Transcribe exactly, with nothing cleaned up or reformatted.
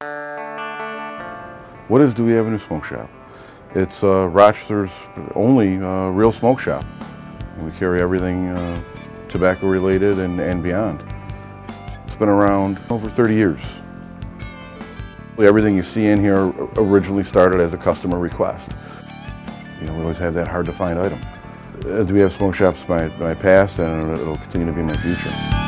What is Dewey Avenue Smoke Shop? It's uh, Rochester's only uh, real smoke shop. We carry everything uh, tobacco related and, and beyond. It's been around over thirty years. Everything you see in here originally started as a customer request. You know, we always have that hard to find item. Uh, Dewey Ave Smoke Shop's my, my past, and it'll continue to be my future.